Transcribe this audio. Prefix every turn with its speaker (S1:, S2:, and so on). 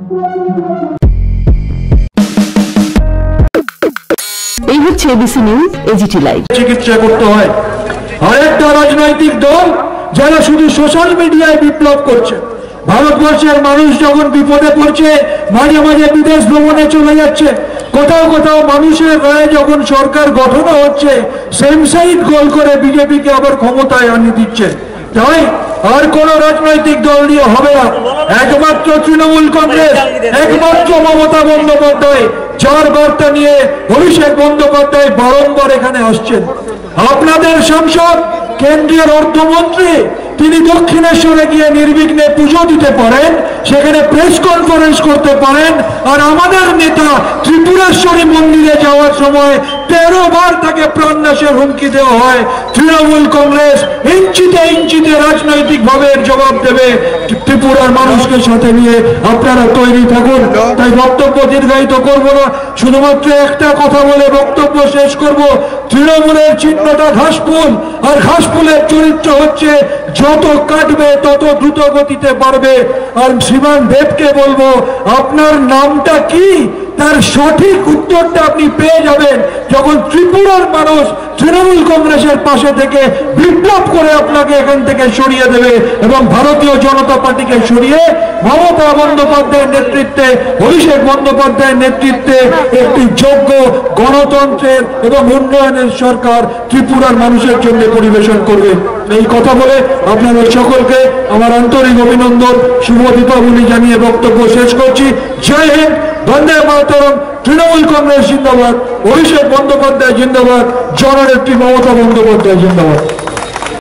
S1: এই হচ্ছে ABC news AGT live.
S2: চিকিৎসা করতে হয়। আরেকটা রাজনৈতিক দল যারা শুধু সোশ্যাল মিডিয়ায় বিপ্লব করছে, ভারতবর্ষের মানুষ যখন বিপদে পড়ছে মাঝে মাঝে বিদেশ ভ্রমণে চলে যাচ্ছে, কোথাও কোথাও মানুষের রায়ে যখন সরকার গঠন হচ্ছে সেম সাইড গোল করে বিজেপিকে আবার ক্ষমতায় আনিয়ে দিচ্ছে। তাই আর কোন রাজনৈতিক দল দিয়ে হবে না, একমাত্র তৃণমূল কংগ্রেস, একমাত্র মমতা বন্দ্যোপাধ্যায়, যার বার্তা নিয়ে অভিষেক বন্দ্যোপাধ্যায় বারংবার এখানে আসছেন। আপনাদের সাংসদ কেন্দ্রীয় অর্থমন্ত্রী তিনি দক্ষিণেশ্বরে গিয়ে নির্বিঘ্নে পুজো দিতে পারেন, সেখানে প্রেস কনফারেন্স করতে পারেন, আর আমাদের নেতা ত্রিপুরেশ্বরী মন্দিরে যাওয়ার সময় 13 বার তাকে প্রাণনাশের হুমকি দেওয়া হয়। তৃণমূল কংগ্রেস ইঞ্চিতে ইঞ্চিতে রাজনৈতিক ভাবে জবাব দেবে ত্রিপুরার মানুষকে সাথে নিয়ে। আপনারা তৈরি থাকুন। তাই বক্তব্য দীর্ঘায়িত করব না, শুধুমাত্র একটা কথা বলে বক্তব্য শেষ করব। তৃণমূলের চিহ্নটা ঘাসফুল, আর ঘাসফুলের চরিত্র হচ্ছে যত কাটবে তত দ্রুত গতিতে বাড়বে। আর শ্রীমান দেবকে বলবো, আপনার নামটা কি তার সঠিক উত্তরটা আপনি পেয়ে যাবেন যখন ত্রিপুরার মানুষ তৃণমূল কংগ্রেসের পাশে থেকে বিপ্লব করে আপনাকে এখান থেকে সরিয়ে দেবে এবং ভারতীয় জনতা পার্টিকে সরিয়ে মমতা বন্দ্যোপাধ্যায়ের নেতৃত্বে, অভিষেক বন্দ্যোপাধ্যায়ের নেতৃত্বে একটি যোগ্য গণতন্ত্রের এবং উন্নয়নের সরকার ত্রিপুরার মানুষের জন্য পরিবেশন করবে। এই কথা বলে আপনাদের সকলকে আমার আন্তরিক অভিনন্দন, শুভ দীপাবলি জানিয়ে বক্তব্য শেষ করছি। জয় হিন্দ, বন্দে মাতরম। তৃণমূল কংগ্রেস জিন্দাবাদ, অভিষেক বন্দ্যোপাধ্যায় জিন্দাবাদ, জননেত্রী মমতা বন্দ্যোপাধ্যায় জিন্দাবাদ।